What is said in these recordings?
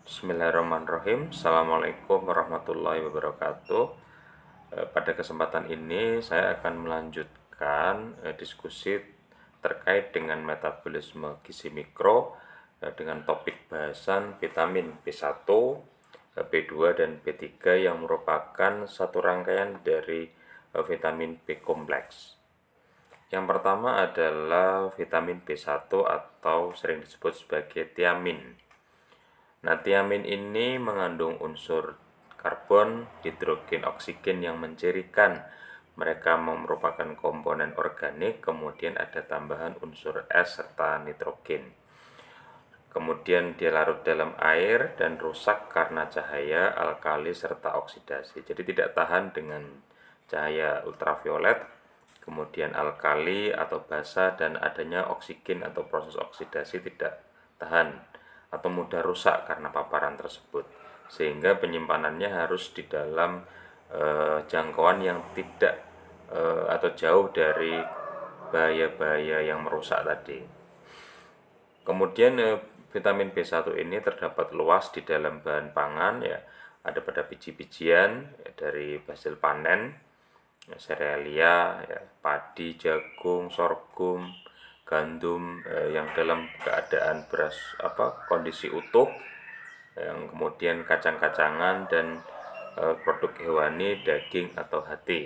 Bismillahirrahmanirrahim. Assalamualaikum warahmatullahi wabarakatuh. Pada kesempatan ini saya akan melanjutkan diskusi terkait dengan metabolisme gizi mikro dengan topik bahasan vitamin B1, B2, dan B3 yang merupakan satu rangkaian dari vitamin B kompleks. Yang pertama adalah vitamin B1 atau sering disebut sebagai tiamin. Nah, tiamin ini mengandung unsur karbon, hidrogen, oksigen yang mencirikan mereka merupakan komponen organik, kemudian ada tambahan unsur es serta nitrogen. Kemudian dia larut dalam air dan rusak karena cahaya, alkali, serta oksidasi. Jadi tidak tahan dengan cahaya ultraviolet, kemudian alkali atau basa, dan adanya oksigen atau proses oksidasi tidak tahan atau mudah rusak karena paparan tersebut, sehingga penyimpanannya harus di dalam jangkauan yang tidak atau jauh dari bahaya-bahaya yang merusak tadi. Kemudian vitamin B1 ini terdapat luas di dalam bahan pangan, ya, ada pada biji-bijian ya, dari hasil panen, ya, serealia, ya, padi, jagung, sorghum, gandum yang dalam keadaan beras kondisi utuh, yang kemudian kacang-kacangan dan produk hewani, daging atau hati.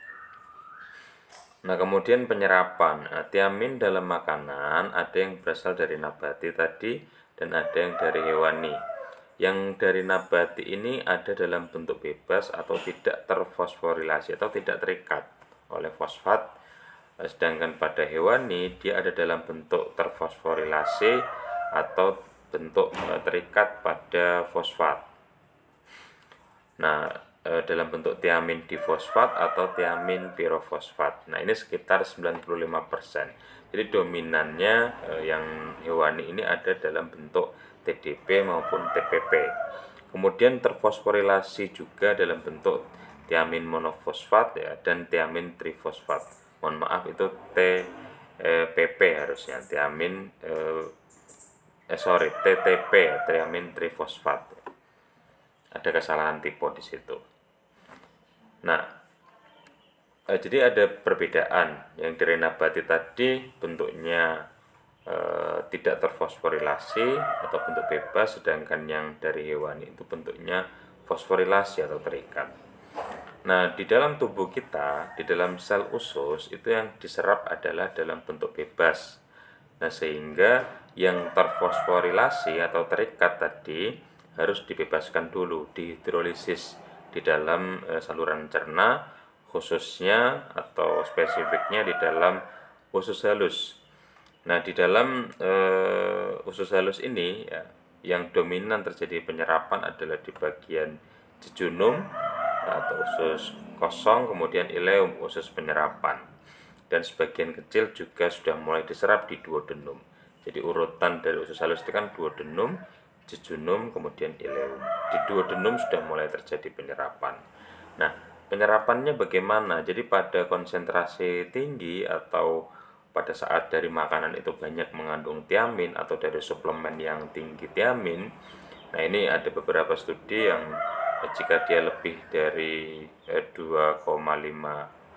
Nah, kemudian penyerapan. Tiamin dalam makanan ada yang berasal dari nabati tadi dan ada yang dari hewani. Yang dari nabati ini ada dalam bentuk bebas atau tidak terfosforilasi atau tidak terikat oleh fosfat. Sedangkan pada hewani dia ada dalam bentuk terfosforilasi atau bentuk terikat pada fosfat. Nah, dalam bentuk tiamin difosfat atau tiamin pirofosfat. Nah, ini sekitar 95%. Jadi dominannya yang hewani ini ada dalam bentuk TDP maupun TPP. Kemudian terfosforilasi juga dalam bentuk tiamin monofosfat, ya, dan tiamin trifosfat. Mohon maaf, itu TPP harusnya, tiamin TTP, tiamin trifosfat. Ada kesalahan tipe di situ. Nah, jadi ada perbedaan. Yang dari nabati tadi bentuknya tidak terfosforilasi atau bentuk bebas, sedangkan yang dari hewani itu bentuknya fosforilasi atau terikat. Nah, di dalam tubuh kita, di dalam sel usus, itu yang diserap adalah dalam bentuk bebas. Nah, sehingga yang terfosforilasi atau terikat tadi harus dibebaskan dulu, dihidrolisis di dalam saluran cerna, khususnya atau spesifiknya di dalam usus halus. Nah, di dalam usus halus ini, ya, yang dominan terjadi penyerapan adalah di bagian jejunum atau usus kosong, kemudian ileum, usus penyerapan, dan sebagian kecil juga sudah mulai diserap di duodenum. Jadi urutan dari usus halus itu kan duodenum, jejunum, kemudian ileum. Di duodenum sudah mulai terjadi penyerapan. Nah, penyerapannya bagaimana? Jadi pada konsentrasi tinggi atau pada saat dari makanan itu banyak mengandung tiamin atau dari suplemen yang tinggi tiamin, nah ini ada beberapa studi yang jika dia lebih dari 2,5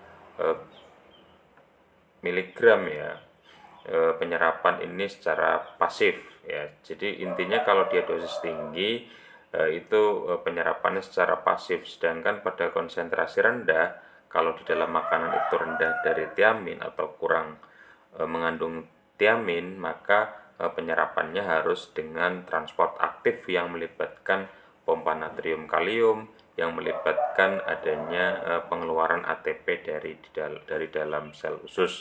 miligram, ya, penyerapan ini secara pasif, ya. Jadi intinya kalau dia dosis tinggi itu penyerapannya secara pasif, sedangkan pada konsentrasi rendah, kalau di dalam makanan itu rendah dari tiamin atau kurang mengandung tiamin, maka penyerapannya harus dengan transport aktif yang melibatkan pompa natrium kalium, yang melibatkan adanya pengeluaran ATP dari dalam sel usus.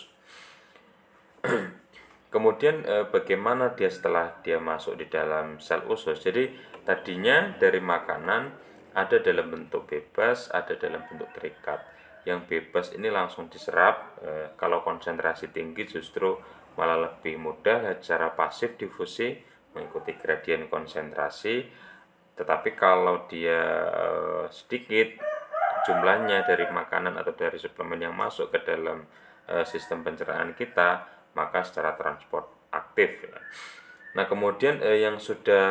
Kemudian bagaimana dia setelah dia masuk di dalam sel usus? Jadi tadinya dari makanan ada dalam bentuk bebas, ada dalam bentuk terikat. Yang bebas ini langsung diserap, kalau konsentrasi tinggi justru malah lebih mudah secara pasif difusi mengikuti gradien konsentrasi. Tetapi kalau dia sedikit jumlahnya dari makanan atau dari suplemen yang masuk ke dalam sistem pencernaan kita, maka secara transport aktif, ya. Nah, kemudian yang sudah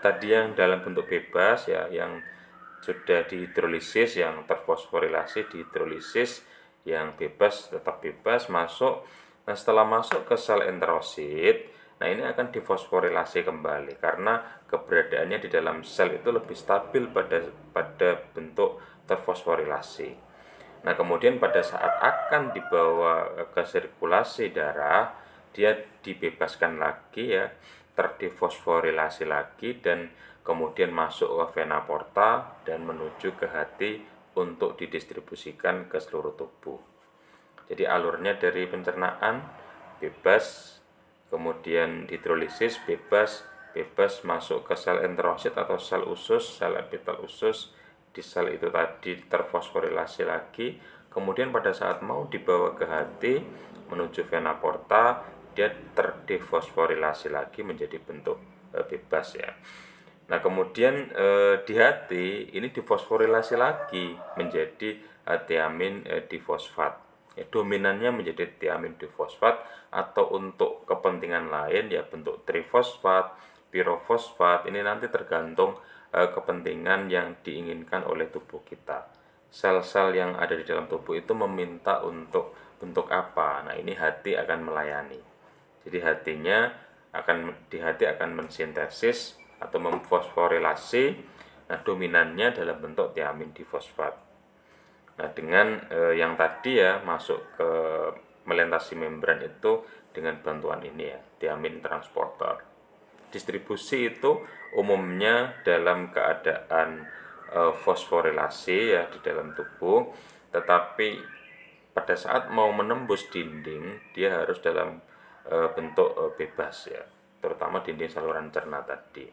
tadi yang dalam bentuk bebas ya, yang sudah dihidrolisis, yang terfosforilasi dihidrolisis, yang bebas tetap bebas masuk. Nah, setelah masuk ke sel enterosit, nah ini akan difosforilasi kembali karena keberadaannya di dalam sel itu lebih stabil pada bentuk terfosforilasi. Nah, kemudian pada saat akan dibawa ke sirkulasi darah, dia dibebaskan lagi ya, terdifosforilasi lagi, dan kemudian masuk ke vena porta dan menuju ke hati untuk didistribusikan ke seluruh tubuh. Jadi alurnya dari pencernaan bebas, kemudian hidrolisis bebas masuk ke sel enterosit atau sel usus, sel epitel usus. Di sel itu tadi terfosforilasi lagi, kemudian pada saat mau dibawa ke hati menuju vena porta, dia terdefosforilasi lagi menjadi bentuk bebas ya. Nah, kemudian di hati ini difosforilasi lagi menjadi tiamin difosfat. Ya, dominannya menjadi tiamin difosfat, atau untuk kepentingan lain ya bentuk trifosfat, pirofosfat. Ini nanti tergantung kepentingan yang diinginkan oleh tubuh kita. Sel-sel yang ada di dalam tubuh itu meminta untuk bentuk apa. Nah, ini hati akan melayani. Jadi di hati akan mensintesis atau memfosforilasi. Nah, dominannya dalam bentuk tiamin difosfat. Nah, dengan yang tadi ya masuk ke melintasi membran itu dengan bantuan ini ya, tiamin transporter. Distribusi itu umumnya dalam keadaan fosforilasi ya di dalam tubuh, tetapi pada saat mau menembus dinding dia harus dalam bentuk bebas ya, terutama dinding saluran cerna tadi.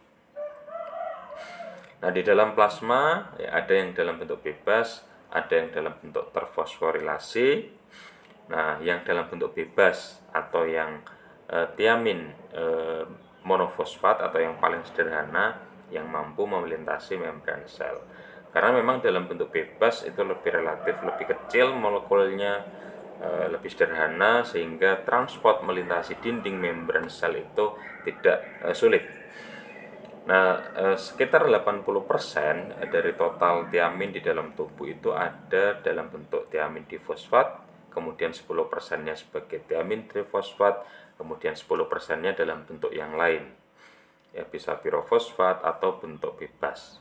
Nah, di dalam plasma ya, ada yang dalam bentuk bebas, ada yang dalam bentuk terfosforilasi. Nah, yang dalam bentuk bebas atau yang tiamin monofosfat atau yang paling sederhana yang mampu melintasi membran sel. Karena memang dalam bentuk bebas itu relatif lebih kecil molekulnya, lebih sederhana, sehingga transport melintasi dinding membran sel itu tidak sulit. Nah, sekitar 80% dari total tiamin di dalam tubuh itu ada dalam bentuk tiamin difosfat, kemudian 10%-nya sebagai tiamin trifosfat, kemudian 10%-nya dalam bentuk yang lain. Ya, bisa pirofosfat atau bentuk bebas.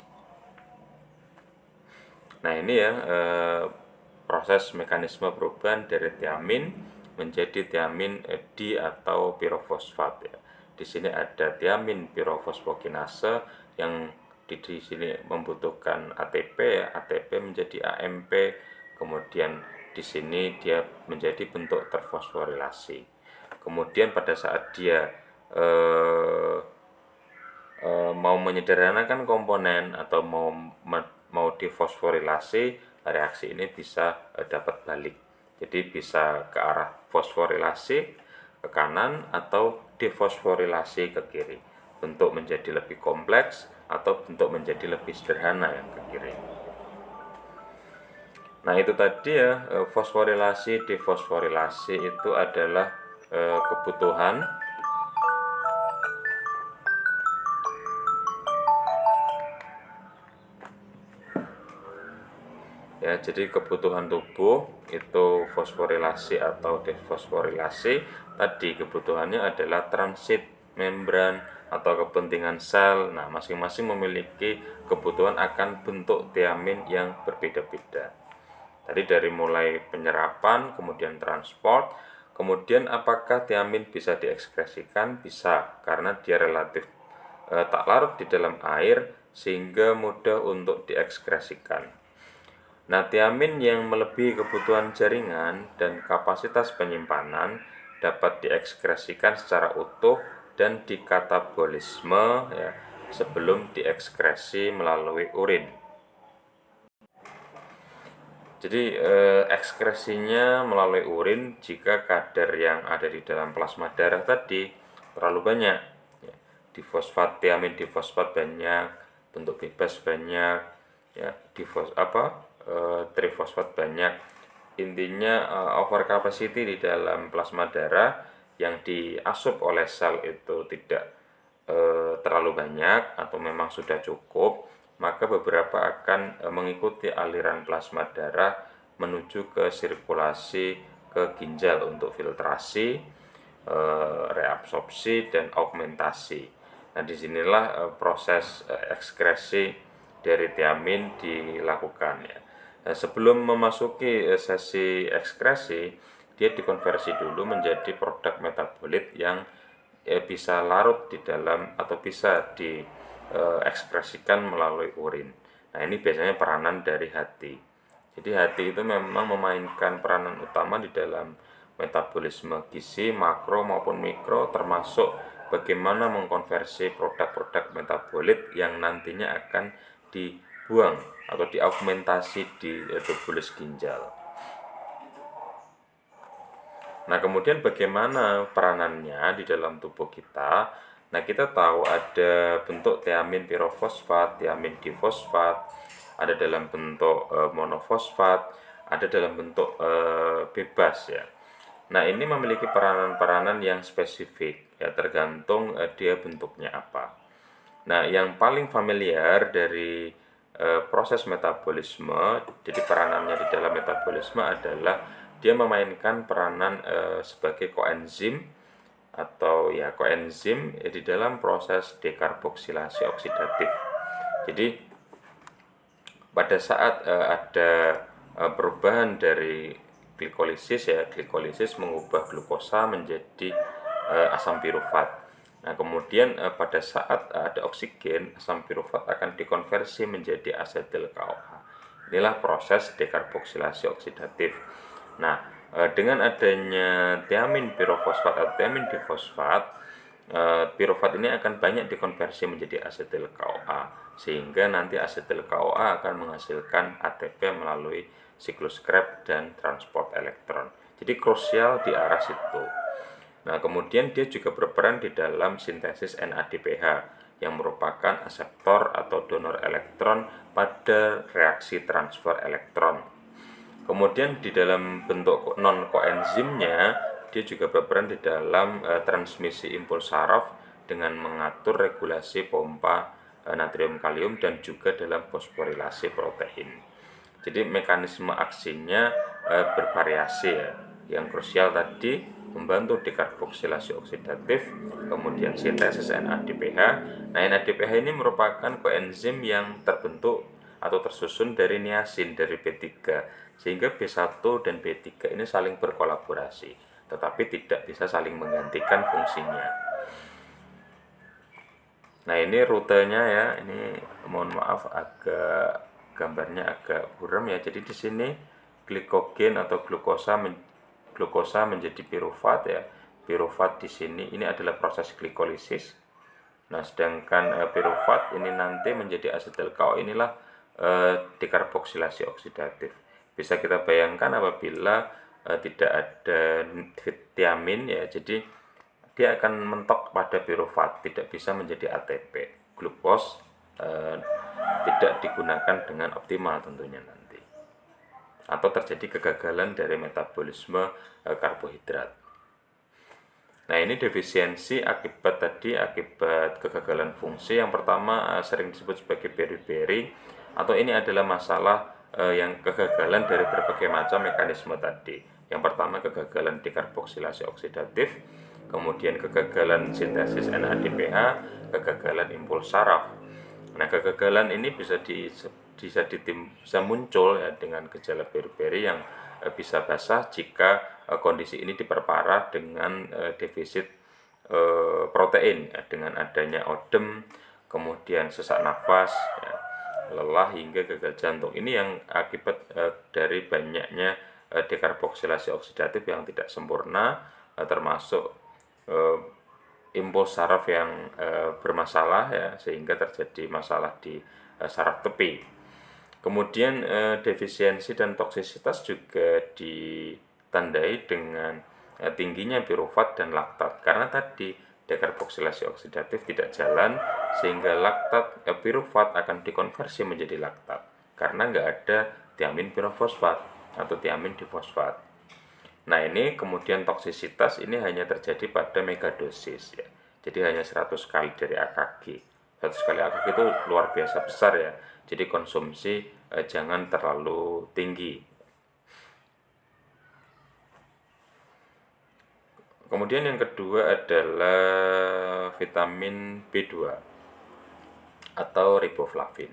Nah, ini ya proses mekanisme perubahan dari tiamin menjadi tiamin di atau pirofosfat ya. Di sini ada tiamin pirofosfokinase yang di sini membutuhkan ATP ya, ATP menjadi AMP, kemudian di sini dia menjadi bentuk terfosforilasi. Kemudian pada saat dia mau menyederhanakan komponen atau mau difosforilasi, reaksi ini bisa dapat balik. Jadi bisa ke arah fosforilasi ke kanan atau defosforilasi ke kiri. Bentuk menjadi lebih kompleks atau bentuk menjadi lebih sederhana yang ke kiri. Nah, itu tadi ya, fosforilasi, defosforilasi itu adalah kebutuhan ya. Jadi kebutuhan tubuh itu fosforilasi atau defosforilasi. Tadi kebutuhannya adalah transit membran atau kepentingan sel. Nah, masing-masing memiliki kebutuhan akan bentuk tiamin yang berbeda-beda. Tadi dari mulai penyerapan, kemudian transport, kemudian apakah tiamin bisa diekskresikan? Bisa, karena dia relatif tak larut di dalam air sehingga mudah untuk diekskresikan. Nah, tiamin yang melebihi kebutuhan jaringan dan kapasitas penyimpanan dapat diekskresikan secara utuh dan dikatabolisme ya, sebelum diekskresi melalui urin. Jadi ekskresinya melalui urin jika kadar yang ada di dalam plasma darah tadi terlalu banyak ya, tiamin difosfat banyak, bentuk bebas banyak ya, trifosfat banyak. Intinya overcapacity di dalam plasma darah yang diasup oleh sel itu tidak terlalu banyak atau memang sudah cukup, maka beberapa akan mengikuti aliran plasma darah menuju ke sirkulasi ke ginjal untuk filtrasi, reabsorpsi dan augmentasi. Nah, disinilah proses ekskresi dari tiamin dilakukan ya. Nah, sebelum memasuki sesi ekskresi, dia dikonversi dulu menjadi produk metabolit yang bisa larut di dalam atau bisa diekskresikan melalui urin. Nah, ini biasanya peranan dari hati. Jadi hati itu memang memainkan peranan utama di dalam metabolisme gizi makro maupun mikro, termasuk bagaimana mengkonversi produk-produk metabolit yang nantinya akan dibuang atau diaugmentasi di tubulus ginjal. Nah, kemudian bagaimana peranannya di dalam tubuh kita? Nah, kita tahu ada bentuk tiamin pirofosfat, tiamin difosfat, ada dalam bentuk monofosfat, ada dalam bentuk bebas ya. Nah, ini memiliki peranan-peranan yang spesifik ya, tergantung dia bentuknya apa. Nah, yang paling familiar dari proses metabolisme, jadi peranannya di dalam metabolisme adalah dia memainkan peranan sebagai koenzim atau ya koenzim di dalam proses dekarboksilasi oksidatif. Jadi pada saat ada perubahan dari glikolisis ya, glikolisis mengubah glukosa menjadi asam pirufat. Nah, kemudian pada saat ada oksigen, asam pirufat akan dikonversi menjadi asetil KOH. Inilah proses dekarboksilasi oksidatif. Nah, dengan adanya tiamin pirofosfat atau tiamin difosfat, pirofat ini akan banyak dikonversi menjadi asetil KOA, sehingga nanti asetil KOA akan menghasilkan ATP melalui siklus Krebs dan transport elektron. Jadi krusial di arah situ. Nah, kemudian dia juga berperan di dalam sintesis NADPH yang merupakan aseptor atau donor elektron pada reaksi transfer elektron. Kemudian di dalam bentuk non-koenzimnya, dia juga berperan di dalam transmisi impuls saraf dengan mengatur regulasi pompa natrium kalium dan juga dalam fosforilasi protein. Jadi mekanisme aksinya bervariasi ya. Yang krusial tadi membantu dekarboksilasi oksidatif, kemudian sintesis NADPH. Nah, NADPH ini merupakan koenzim yang terbentuk atau tersusun dari niacin dari B3, sehingga B1 dan B3 ini saling berkolaborasi, tetapi tidak bisa saling menggantikan fungsinya. Nah, ini rutenya ya, ini mohon maaf agak gambarnya agak buram ya. Jadi di sini glikogen atau glukosa menjadi pirufat ya. Pirufat di sini ini adalah proses glikolisis. Nah, sedangkan pirufat ini nanti menjadi asetil KO, inilah dekarboksilasi oksidatif. Bisa kita bayangkan apabila tidak ada tiamin ya, jadi dia akan mentok pada pirufat, tidak bisa menjadi ATP. Glukos tidak digunakan dengan optimal tentunya nanti, atau terjadi kegagalan dari metabolisme karbohidrat. Nah, ini defisiensi akibat kegagalan fungsi. Yang pertama sering disebut sebagai beriberi, atau ini adalah masalah yang kegagalan dari berbagai macam mekanisme tadi. Yang pertama kegagalan dekarboksilasi oksidatif, kemudian kegagalan sintesis NADPH, kegagalan impuls saraf. Nah, kegagalan ini bisa muncul ya dengan gejala beriberi yang bisa basah jika kondisi ini diperparah dengan defisit protein ya, dengan adanya odem, kemudian sesak nafas ya, lelah hingga gagal jantung. Ini yang akibat dari banyaknya dekarboksilasi oksidatif yang tidak sempurna, termasuk impuls saraf yang bermasalah ya, sehingga terjadi masalah di saraf tepi. Kemudian defisiensi dan toksisitas juga ditandai dengan tingginya pirufat dan laktat, karena tadi dekarboksilasi oksidatif tidak jalan, sehingga pirufat akan dikonversi menjadi laktat karena nggak ada tiamin pirofosfat atau tiamin difosfat. Nah, ini kemudian toksisitas ini hanya terjadi pada megadosis ya. Jadi hanya 100 kali dari AKG. 100 kali AKG itu luar biasa besar ya. Jadi konsumsi jangan terlalu tinggi. Kemudian yang kedua adalah vitamin B2 atau riboflavin.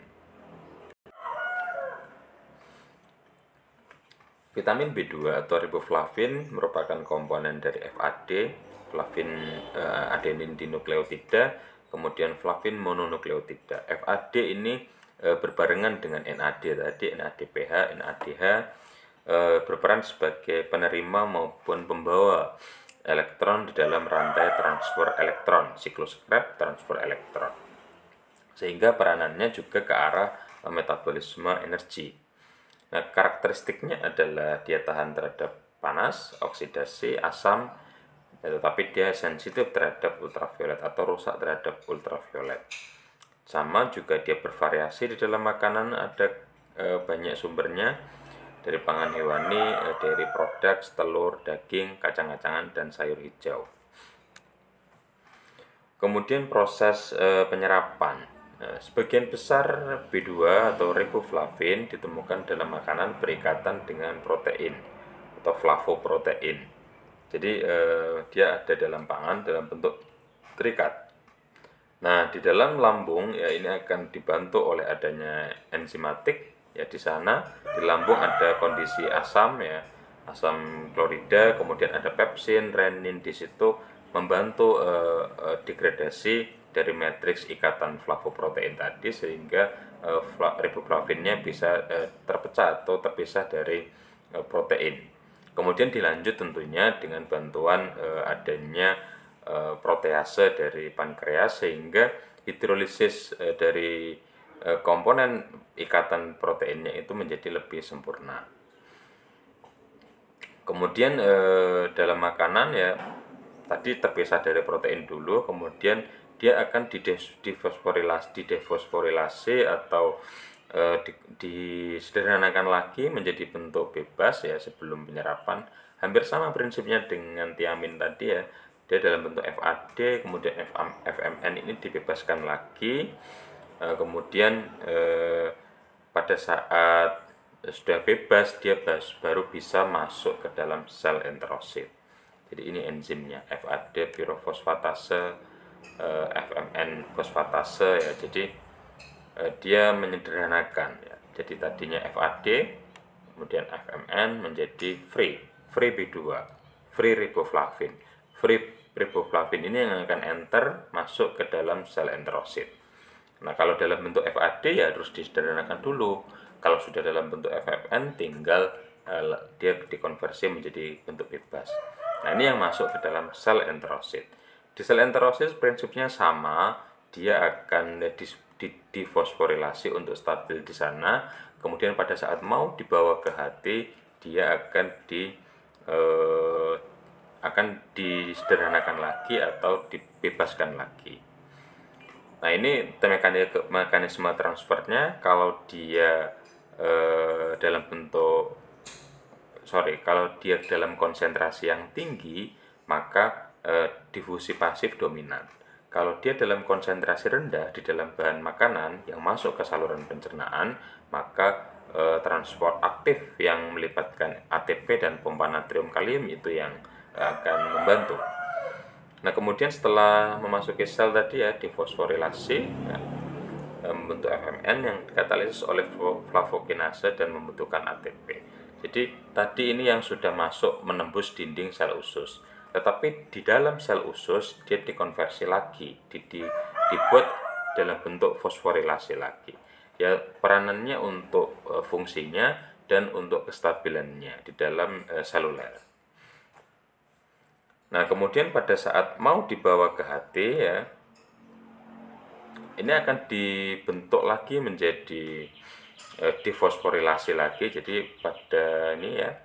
Vitamin B2 atau riboflavin merupakan komponen dari FAD, flavin adenin dinukleotida, kemudian flavin mononukleotida. FAD ini berbarengan dengan NAD tadi, NADPH, NADH, berperan sebagai penerima maupun pembawa elektron di dalam rantai transfer elektron, siklus Krebs transfer elektron. Sehingga peranannya juga ke arah metabolisme energi. Nah, karakteristiknya adalah dia tahan terhadap panas, oksidasi, asam, tetapi dia sensitif terhadap ultraviolet atau rusak terhadap ultraviolet. Sama juga dia bervariasi di dalam makanan, ada banyak sumbernya dari pangan hewani, dairy products, telur, daging, kacang-kacangan, dan sayur hijau. Kemudian proses penyerapan. Sebagian besar B2 atau riboflavin ditemukan dalam makanan berikatan dengan protein atau flavoprotein. Jadi dia ada dalam pangan dalam bentuk terikat. Nah, di dalam lambung ya ini akan dibantu oleh adanya enzimatik. Ya di sana di lambung ada kondisi asam ya, asam klorida, kemudian ada pepsin, renin di situ membantu degradasi dari matriks ikatan flavoprotein tadi sehingga riboflavinnya bisa terpecah atau terpisah dari protein. Kemudian dilanjut tentunya dengan bantuan adanya protease dari pankreas sehingga hidrolisis dari komponen ikatan proteinnya itu menjadi lebih sempurna. Kemudian dalam makanan ya tadi terpisah dari protein dulu, kemudian dia akan didefosforilasi atau disederhanakan lagi menjadi bentuk bebas ya sebelum penyerapan. Hampir sama prinsipnya dengan tiamin tadi ya. Dia dalam bentuk FAD, kemudian FMN ini dibebaskan lagi. Kemudian pada saat sudah bebas dia baru bisa masuk ke dalam sel enterosit. Jadi ini enzimnya FAD pirofosfatase, FMN fosfatase ya. Jadi dia menyederhanakan ya. Jadi tadinya FAD kemudian FMN menjadi free B2, free riboflavin. Free riboflavin ini yang akan enter masuk ke dalam sel enterosit. Nah, kalau dalam bentuk FAD ya harus disederhanakan dulu. Kalau sudah dalam bentuk FMN tinggal dia dikonversi menjadi bentuk bebas. Nah, ini yang masuk ke dalam sel enterosit. Di sel enterosit prinsipnya sama, dia akan difosforilasi untuk stabil di sana. Kemudian pada saat mau dibawa ke hati, dia akan disederhanakan lagi atau dibebaskan lagi. Nah, ini mekanisme transfernya. Kalau dia kalau dia dalam konsentrasi yang tinggi, maka difusi pasif dominan. Kalau dia dalam konsentrasi rendah di dalam bahan makanan yang masuk ke saluran pencernaan, maka transport aktif yang melibatkan ATP dan pompa natrium kalium itu yang akan membantu. Nah, kemudian setelah memasuki sel tadi ya difosforilasi ya, membentuk FMN yang dikatalisis oleh flavokinase dan membutuhkan ATP. Jadi tadi ini yang sudah masuk menembus dinding sel usus. Tetapi di dalam sel usus dia dikonversi lagi, dibuat dalam bentuk fosforilasi lagi. Ya, peranannya untuk fungsinya dan untuk kestabilannya di dalam seluler. Nah, kemudian pada saat mau dibawa ke hati ya, ini akan dibentuk lagi menjadi difosforilasi lagi. Jadi pada ini ya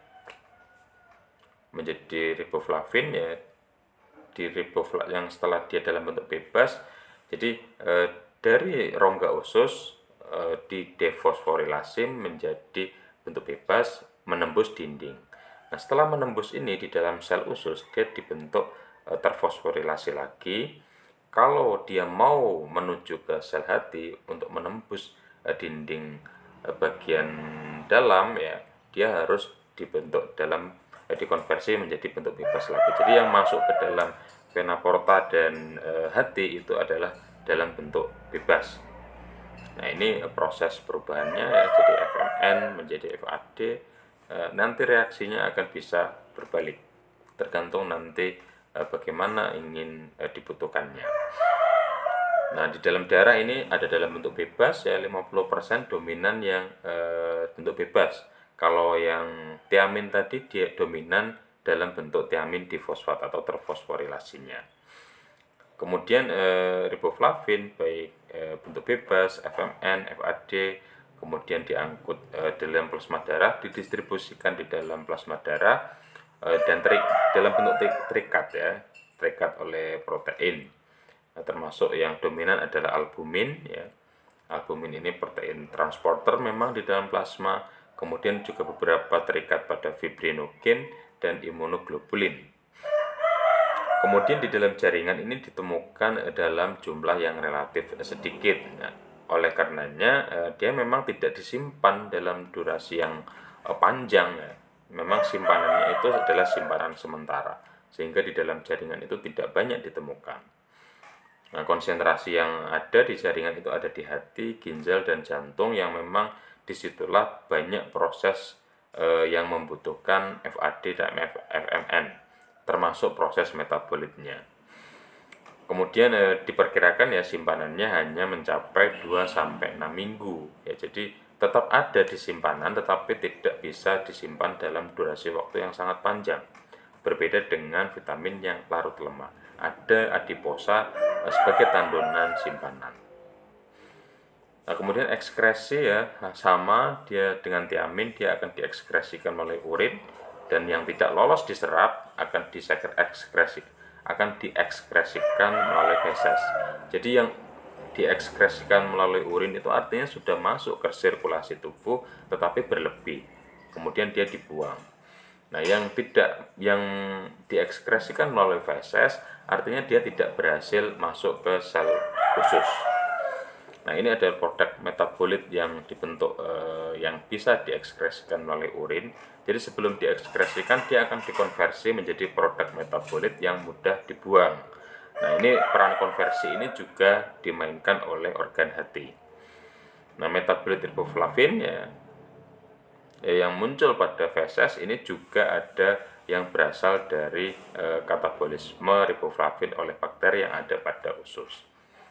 menjadi riboflavin ya, di riboflavin yang setelah dia dalam bentuk bebas. Jadi dari rongga usus didefosforilasi menjadi bentuk bebas menembus dinding. Nah, setelah menembus ini di dalam sel usus dia dibentuk terfosforilasi lagi kalau dia mau menuju ke sel hati untuk menembus dinding bagian dalam ya, dia harus dibentuk dalam dikonversi menjadi bentuk bebas lagi. Jadi yang masuk ke dalam vena porta dan hati itu adalah dalam bentuk bebas. Nah, ini proses perubahannya ya, jadi FMN menjadi FAD. Nanti reaksinya akan bisa berbalik, tergantung nanti bagaimana ingin dibutuhkannya. Nah, di dalam darah ini ada dalam bentuk bebas ya, 50% dominan yang bentuk bebas. Kalau yang tiamin tadi dia dominan dalam bentuk tiamin difosfat atau terfosforilasinya. Kemudian riboflavin baik bentuk bebas, FMN, FAD, kemudian diangkut dalam plasma darah, didistribusikan di dalam plasma darah dan dalam bentuk terikat ya, terikat oleh protein. Termasuk yang dominan adalah albumin ya. Albumin ini protein transporter memang di dalam plasma, kemudian juga beberapa terikat pada fibrinogen dan imunoglobulin. Kemudian di dalam jaringan ini ditemukan dalam jumlah yang relatif sedikit. Nah, oleh karenanya dia memang tidak disimpan dalam durasi yang panjang ya. Memang simpanannya itu adalah simpanan sementara, sehingga di dalam jaringan itu tidak banyak ditemukan. Nah, konsentrasi yang ada di jaringan itu ada di hati, ginjal, dan jantung, yang memang disitulah banyak proses yang membutuhkan FAD dan FMN, termasuk proses metabolitnya. Kemudian diperkirakan ya simpanannya hanya mencapai 2-6 minggu ya, jadi tetap ada di simpanan tetapi tidak bisa disimpan dalam durasi waktu yang sangat panjang. Berbeda dengan vitamin yang larut lemak, ada adiposa sebagai tandunan simpanan. Nah, kemudian ekskresi ya sama dia dengan tiamin, dia akan diekskresikan melalui urin, dan yang tidak lolos diserap akan diekskresikan melalui feses. Jadi yang diekskresikan melalui urin itu artinya sudah masuk ke sirkulasi tubuh tetapi berlebih, kemudian dia dibuang. Nah, yang diekskresikan melalui feses artinya dia tidak berhasil masuk ke sel usus. Nah, ini adalah produk metabolit yang dibentuk yang bisa diekskresikan melalui urin. Jadi sebelum diekskresikan dia akan dikonversi menjadi produk metabolit yang mudah dibuang. Nah, ini peran konversi ini juga dimainkan oleh organ hati. Nah, metabolit riboflavin ya yang muncul pada feses ini juga ada yang berasal dari katabolisme riboflavin oleh bakteri yang ada pada usus.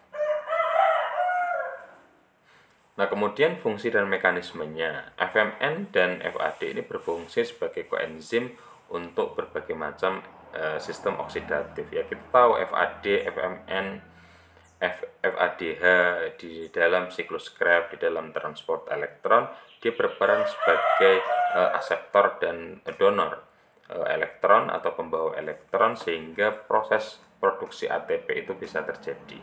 Nah, kemudian fungsi dan mekanismenya. FMN dan FAD ini berfungsi sebagai koenzim untuk berbagai macam sistem oksidatif. Ya, kita tahu FAD, FMN, FADH di dalam siklus Krebs, di dalam transport elektron, dia berperan sebagai aseptor dan donor elektron atau pembawa elektron, sehingga proses produksi ATP itu bisa terjadi.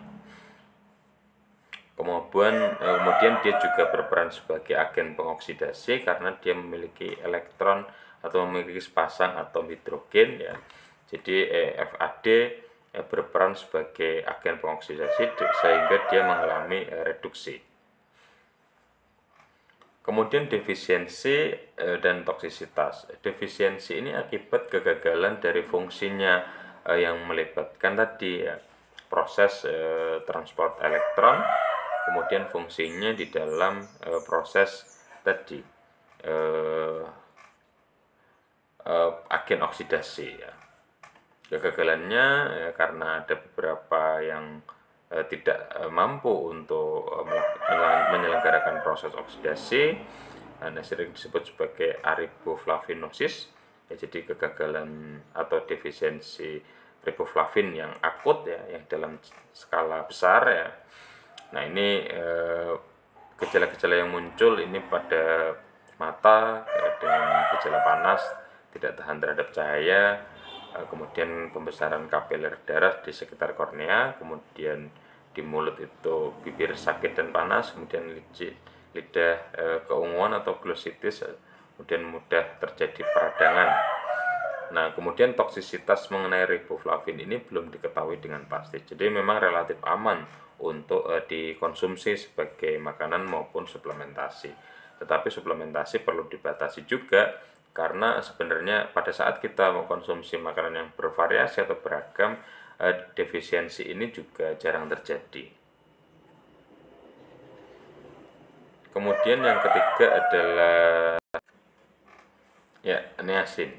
Kemudian dia juga berperan sebagai agen pengoksidasi karena dia memiliki elektron atau memiliki sepasang atom hidrogen ya. Jadi FAD berperan sebagai agen pengoksidasi sehingga dia mengalami reduksi. Kemudian defisiensi dan toksisitas. Defisiensi ini akibat kegagalan dari fungsinya yang melibatkan tadi ya, proses transport elektron, kemudian fungsinya di dalam proses tadi agen oksidasi ya. Kegagalannya ya, karena ada beberapa yang tidak mampu untuk menyelenggarakan proses oksidasi, sering disebut sebagai ariboflavinosis ya, jadi kegagalan atau defisiensi riboflavin yang akut ya, yang dalam skala besar ya. Nah, ini gejala-gejala yang muncul ini pada mata ya, dengan gejala panas, tidak tahan terhadap cahaya, kemudian pembesaran kapiler darah di sekitar kornea, kemudian di mulut itu bibir sakit dan panas, kemudian lidah keunguan atau glositis, kemudian mudah terjadi peradangan. Nah, kemudian toksisitas mengenai riboflavin ini belum diketahui dengan pasti. Jadi memang relatif aman untuk dikonsumsi sebagai makanan maupun suplementasi. Tetapi suplementasi perlu dibatasi juga, karena sebenarnya pada saat kita mengkonsumsi makanan yang bervariasi atau beragam, defisiensi ini juga jarang terjadi. Kemudian yang ketiga adalah niacin.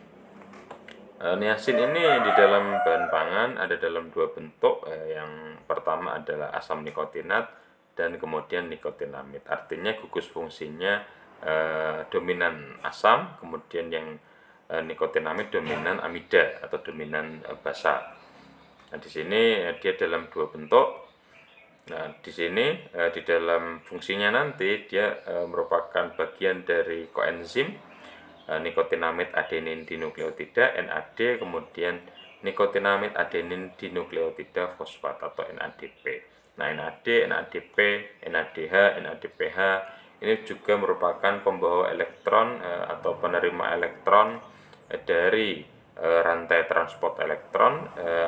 Niacin ini di dalam bahan pangan ada dalam dua bentuk. Yang pertama adalah asam nikotinat dan kemudian nikotinamid. Artinya gugus fungsinya dominan asam, kemudian yang nikotinamid dominan amida atau dominan basa. Nah, di sini dia dalam dua bentuk. Nah, di sini di dalam fungsinya nanti dia merupakan bagian dari koenzim nikotinamid adenin dinukleotida NAD, kemudian nikotinamid adenin dinukleotida fosfat atau NADP. Nah, NAD, NADP, NADH, NADPH ini juga merupakan pembawa elektron atau penerima elektron dari rantai transport elektron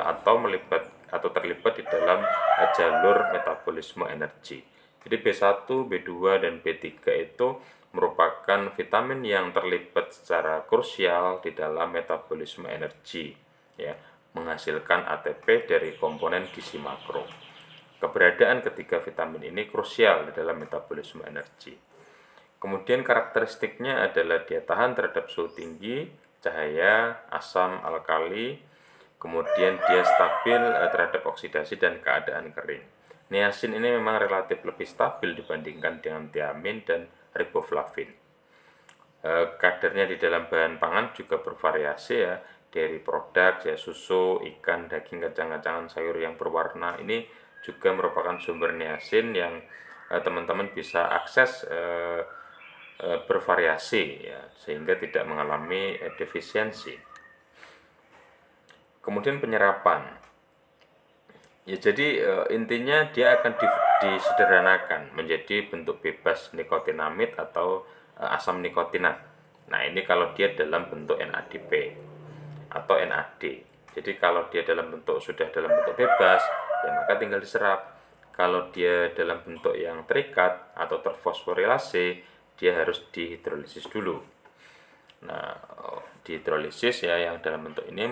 atau terlibat di dalam jalur metabolisme energi. Jadi B1, B2, dan B3 itu merupakan vitamin yang terlibat secara krusial di dalam metabolisme energi, ya, menghasilkan ATP dari komponen gizi makro. Keberadaan ketiga vitamin ini krusial di dalam metabolisme energi. Kemudian karakteristiknya adalah dia tahan terhadap suhu tinggi, cahaya, asam, alkali, kemudian dia stabil terhadap oksidasi dan keadaan kering. Niacin ini memang relatif lebih stabil dibandingkan dengan tiamin dan riboflavin. Kadarnya di dalam bahan pangan juga bervariasi, ya, dari produk ya, susu, ikan, daging, kacang-kacangan, sayur yang berwarna ini juga merupakan sumber niacin yang teman-teman bisa akses bervariasi, ya, sehingga tidak mengalami defisiensi. Kemudian penyerapan, ya, jadi intinya dia akan disederhanakan menjadi bentuk bebas nikotinamid atau asam nikotinat. Nah, ini kalau dia dalam bentuk NADP atau NAD. Jadi kalau dia sudah dalam bentuk bebas, ya maka tinggal diserap. Kalau dia dalam bentuk yang terikat atau terfosforilase, dia harus dihidrolisis dulu. Nah, dihidrolisis, ya, yang dalam bentuk ini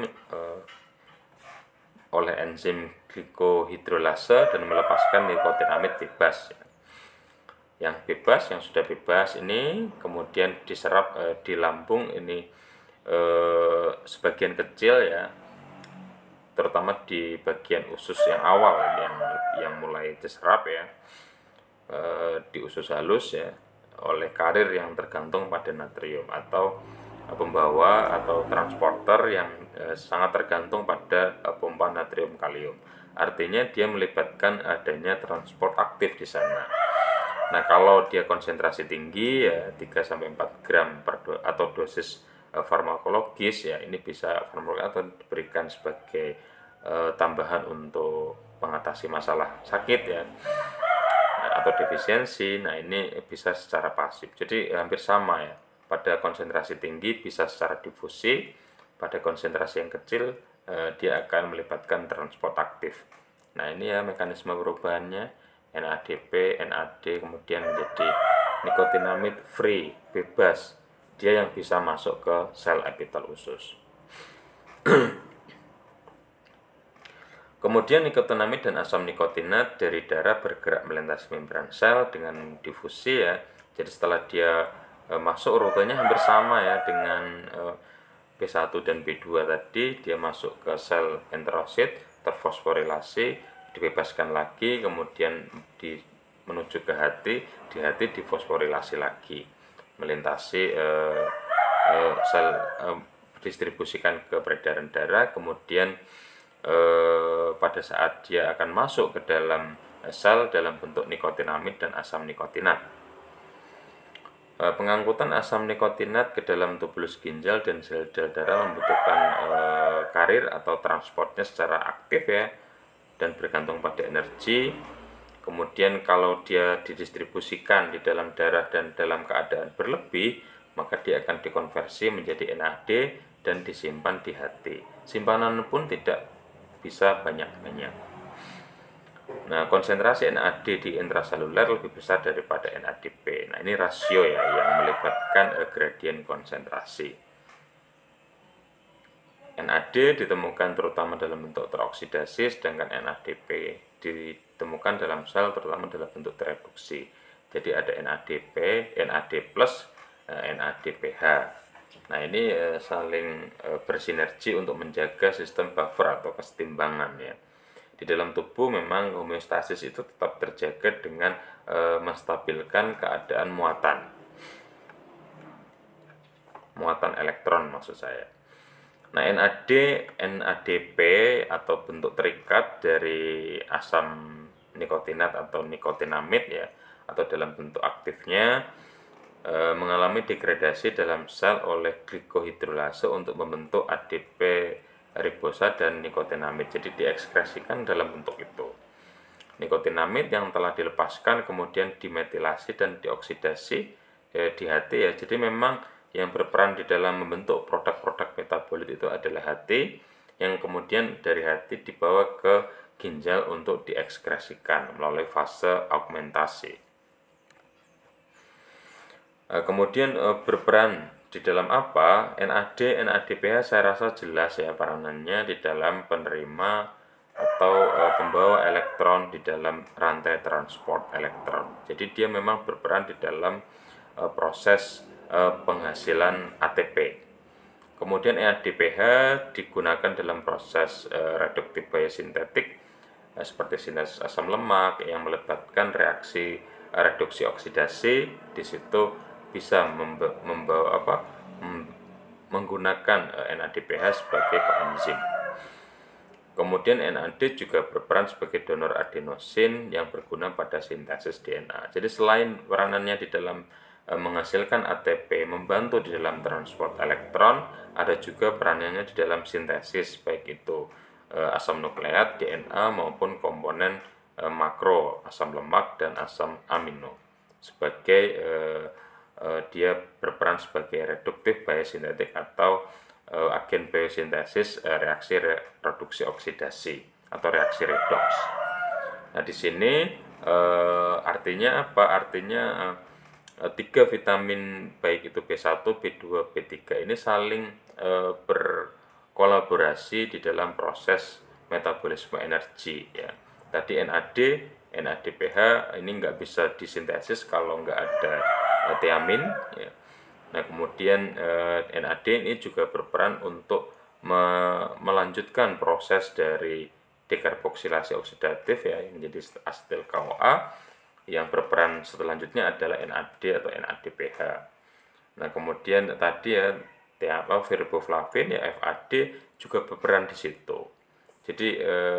oleh enzim glikohidrolase dan melepaskan nikotinamid bebas. Yang bebas, yang sudah bebas ini kemudian diserap di lambung ini sebagian kecil, ya, terutama di bagian usus yang awal ini yang mulai diserap, ya, di usus halus, ya, oleh karir yang tergantung pada natrium atau pembawa atau transporter yang sangat tergantung pada pompa natrium kalium. Artinya dia melibatkan adanya transport aktif di sana. Nah, kalau dia konsentrasi tinggi, ya 3-4 gram atau dosis farmakologis, ya, ini bisa farmakologis atau diberikan sebagai tambahan untuk mengatasi masalah sakit, ya, atau defisiensi. Nah, ini bisa secara pasif. Jadi hampir sama, ya. Pada konsentrasi tinggi bisa secara difusi, pada konsentrasi yang kecil dia akan melibatkan transport aktif. Nah, ini, ya, mekanisme perubahannya. NADP, NAD kemudian menjadi nikotinamid free, bebas. Dia yang bisa masuk ke sel epitel usus. Kemudian nikotinamid dan asam nikotinat dari darah bergerak melintasi membran sel dengan difusi, ya. Jadi setelah dia masuk, rutenya hampir sama, ya, dengan B1 dan B2 tadi. Dia masuk ke sel enterosit, terfosforilasi, dibebaskan lagi, kemudian menuju ke hati, di hati difosforilasi lagi, melintasi sel, distribusikan ke peredaran darah, kemudian pada saat dia akan masuk ke dalam sel dalam bentuk nikotinamid dan asam nikotinat. Pengangkutan asam nikotinat ke dalam tubulus ginjal dan sel-sel darah membutuhkan karir atau transportnya secara aktif, ya, dan bergantung pada energi. Kemudian kalau dia didistribusikan di dalam darah dan dalam keadaan berlebih, maka dia akan dikonversi menjadi NAD dan disimpan di hati. Simpanan pun tidak bisa banyak-banyak. Nah, konsentrasi NAD di intraseluler lebih besar daripada NADP. Nah, ini rasio ya yang melibatkan gradien konsentrasi. NAD ditemukan terutama dalam bentuk teroksidasi, sedangkan NADP ditemukan dalam sel terutama dalam bentuk tereduksi. Jadi ada NADP, NAD+, NADPH. Nah, ini saling bersinergi untuk menjaga sistem buffer atau kesetimbangan ya. Di dalam tubuh memang homeostasis itu tetap terjaga dengan menstabilkan keadaan muatan elektron maksud saya. Nah, NAD, NADP atau bentuk terikat dari asam nikotinat atau nikotinamid ya, atau dalam bentuk aktifnya mengalami degradasi dalam sel oleh glikohidrolase untuk membentuk ADP ribosa dan nikotinamid. Jadi diekskresikan dalam bentuk itu. Nikotinamid yang telah dilepaskan kemudian dimetilasi dan dioksidasi di hati ya. Jadi memang yang berperan di dalam membentuk produk-produk metabolit itu adalah hati, yang kemudian dari hati dibawa ke ginjal untuk diekskresikan melalui fase augmentasi. Kemudian berperan di dalam apa? NAD, NADPH saya rasa jelas ya peranannya di dalam penerima atau pembawa elektron di dalam rantai transport elektron. Jadi dia memang berperan di dalam proses penghasilan ATP. Kemudian NADPH digunakan dalam proses reduktif biosintetik seperti sintesis asam lemak yang melibatkan reaksi reduksi oksidasi. Di situ bisa menggunakan NADPH sebagai koenzim. Kemudian NAD juga berperan sebagai donor adenosin yang berguna pada sintesis DNA. Jadi selain peranannya di dalam menghasilkan ATP, membantu di dalam transport elektron, ada juga peranannya di dalam sintesis, baik itu asam nukleat, DNA, maupun komponen makro, asam lemak dan asam amino. Sebagai dia berperan sebagai reduktif biosintetik atau agen biosintesis reaksi reduksi oksidasi atau reaksi redox. Nah, di sini artinya apa? Artinya tiga vitamin baik itu B1, B2, B3 ini saling berkolaborasi di dalam proses metabolisme energi ya. Tadi NAD, NADPH ini nggak bisa disintesis kalau nggak ada tiamin ya. Nah, kemudian NAD ini juga berperan untuk melanjutkan proses dari dekarboksilasi oksidatif ya menjadi asetil KOA. Yang berperan selanjutnya adalah NAD atau NADPH. Nah, kemudian tadi ya verboflavin ya FAD juga berperan di situ. Jadi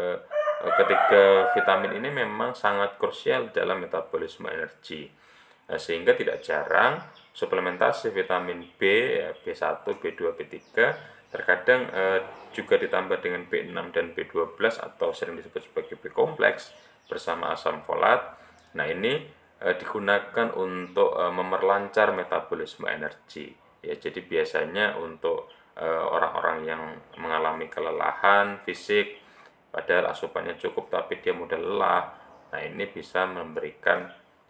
ketiga vitamin ini memang sangat krusial dalam metabolisme energi. Nah, sehingga tidak jarang suplementasi vitamin B, ya, B1, B2, B3 terkadang juga ditambah dengan B6 dan B12 atau sering disebut sebagai B kompleks bersama asam folat. Nah, ini digunakan untuk memperlancar metabolisme energi. Ya, jadi biasanya untuk orang-orang yang mengalami kelelahan fisik, padahal asupannya cukup tapi dia mudah lelah. Nah, ini bisa memberikan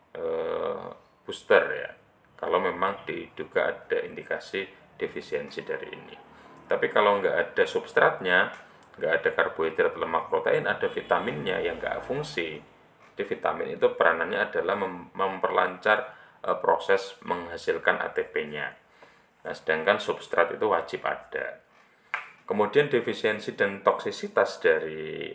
booster ya. Kalau memang diduga ada indikasi defisiensi dari ini. Tapi kalau nggak ada substratnya, nggak ada karbohidrat, lemak, protein, ada vitaminnya yang nggak fungsi. Jadi vitamin itu peranannya adalah memperlancar proses menghasilkan ATP-nya. Nah, sedangkan substrat itu wajib ada. Kemudian defisiensi dan toksisitas dari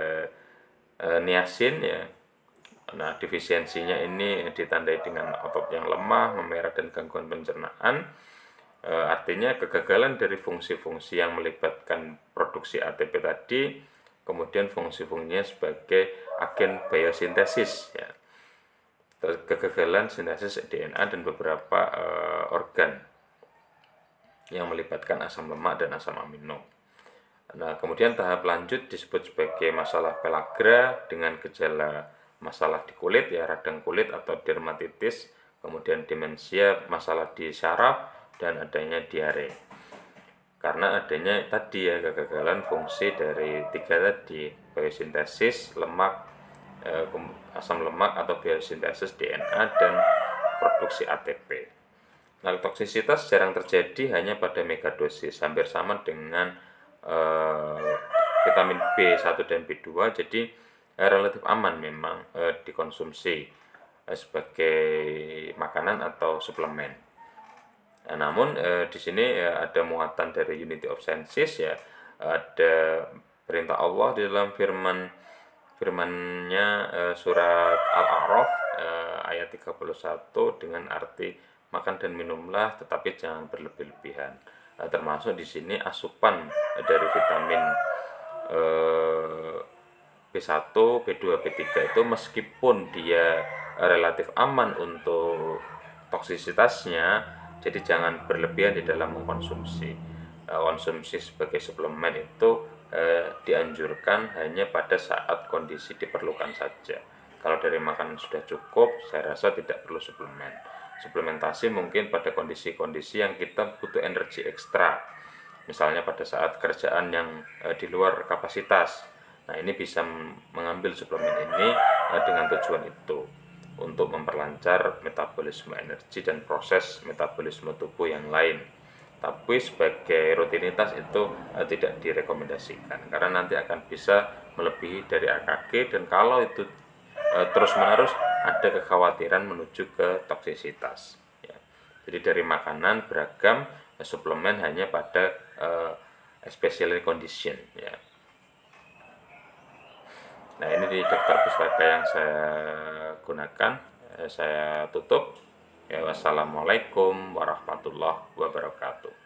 niacin ya. Nah, defisiensinya ini ditandai dengan otot yang lemah, memerah dan gangguan pencernaan. Artinya kegagalan dari fungsi-fungsi yang melibatkan produksi ATP tadi, kemudian fungsi-fungsinya sebagai agen biosintesis ya. Kegagalan sintesis DNA dan beberapa organ yang melibatkan asam lemak dan asam amino. Nah, kemudian tahap lanjut disebut sebagai masalah pelagra dengan gejala masalah di kulit ya, radang kulit atau dermatitis, kemudian demensia, masalah di syaraf dan adanya diare. karena adanya tadi ya kegagalan fungsi dari tiga tadi, biosintesis lemak, asam lemak atau biosintesis DNA dan produksi ATP. Nah, toksisitas jarang terjadi hanya pada megadosis, hampir sama dengan vitamin B1 dan B2, jadi relatif aman memang dikonsumsi sebagai makanan atau suplemen. Nah, namun di sini ada muatan dari unity of senses ya, ada perintah Allah di dalam firman-nya surat Al-A'raf ayat 31 dengan arti makan dan minumlah tetapi jangan berlebih-lebihan. Termasuk di sini asupan dari vitamin B1, B2, B3 itu meskipun dia relatif aman untuk toksisitasnya, jadi jangan berlebihan di dalam mengkonsumsi. Konsumsi sebagai suplemen itu dianjurkan hanya pada saat kondisi diperlukan saja. Kalau dari makanan sudah cukup, saya rasa tidak perlu suplemen. Suplementasi mungkin pada kondisi-kondisi yang kita butuh energi ekstra, misalnya pada saat kerjaan yang di luar kapasitas. Nah, ini bisa mengambil suplemen ini dengan tujuan itu, untuk memperlancar metabolisme energi dan proses metabolisme tubuh yang lain. Tapi sebagai rutinitas itu tidak direkomendasikan, karena nanti akan bisa melebihi dari AKG, dan kalau itu terus-menerus ada kekhawatiran menuju ke toksisitas ya. Jadi dari makanan beragam, suplemen hanya pada special condition ya. Nah, ini di daftar pustaka yang saya gunakan. Saya tutup ya. Wassalamualaikum warahmatullahi wabarakatuh.